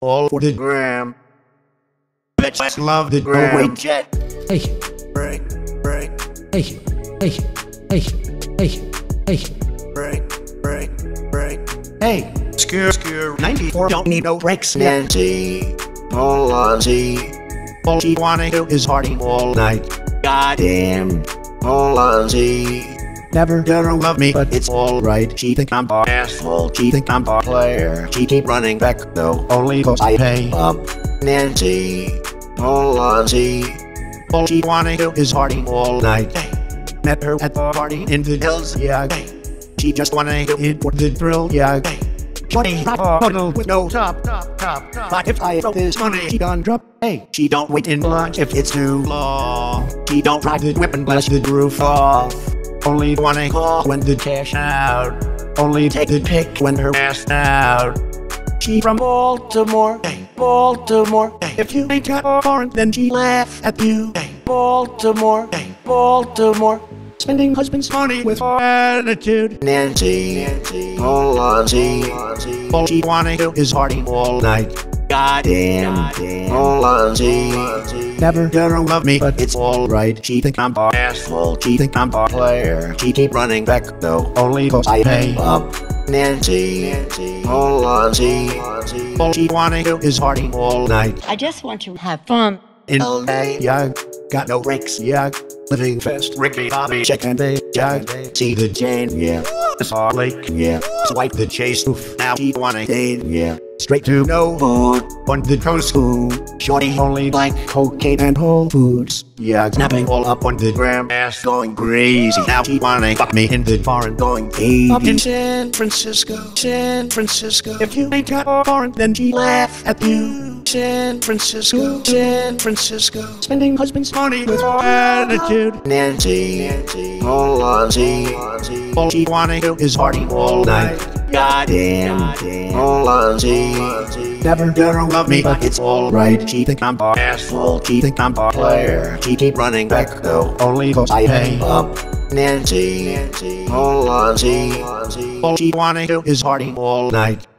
All for the gram. Bitch, love the gram. Oh, wait, jet. Hey, Break, break, hey, hey, hey, hey, hey. break, break, break. Hey, screw, 94 don't need no brakes. Nancy Pelosi. All she wanna do is party all night. Goddamn Pelosi. Never gonna love me, but it's alright. She think I'm a asshole. She think I'm a player. She keep running back though, only cause I pay up. Nancy Pelosi. All she wanna do is party all night. Met her at the party in the hills, yeah. She just wanna do it for the thrill, yeah. Shorty, rock a bottle with no top. But if I throw this money, she done drop. Hey, she don't wait in line if it's too long. She don't drive the whip and blast the roof off. Only wanna call when the cash out. Only take the pic when her ass out. She from Baltimore, Baltimore. If you ain't got a foreign, then she laugh at you. Baltimore, Baltimore. Spending husband's money with attitude. Nancy Pelosi. All she wanna do is party all night. Goddamn Pelosi. Never gonna love me, but it's alright. She think I'm a asshole. She think I'm a player. She keep running back though, only cause I pay up. Nancy Pelosi. All she wanna do is party all night. I just want to have fun. In LA, yeah, got no brakes, yeah. Living fast, Ricky Bobby, check and they, yeah. See the chain, yeah. The Salt Lake, yeah. Swipe the chase, oof. Now she wanna date, yeah. Straight to no food on the coast, ooh. Shorty only like cocaine and Whole Foods, yeah. Snapping all up on the gram, ass going crazy. Now she wanna fuck me in the foreign, going baby. Up in San Francisco, San Francisco. If you ain't got a foreign, then she laugh at you. San Francisco, San Francisco. Spending husband's money with attitude. Nancy Pelosi. All she wanna do is party all night. Goddamn Pelosi. Never gonna love me, but it's alright. She think I'm a asshole. She think I'm a player. She keep running back though, only cause I pay up. Nancy Pelosi. All she wanna do is party all night.